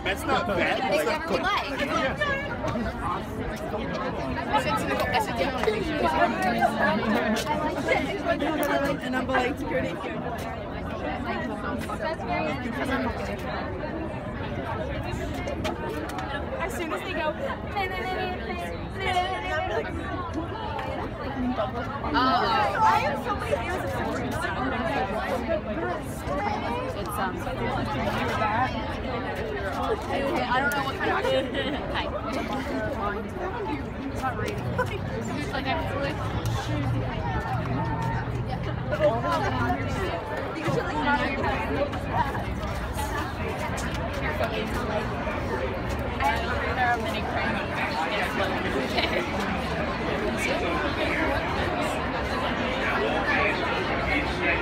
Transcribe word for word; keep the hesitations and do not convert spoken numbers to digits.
That's not bad. They That's not definitely good. like. And I'm like security. As soon as they go, oh, I have so many years of It's um. I don't know what kind of action. Hi. It's not reading. It's like I'm like. There are many crazy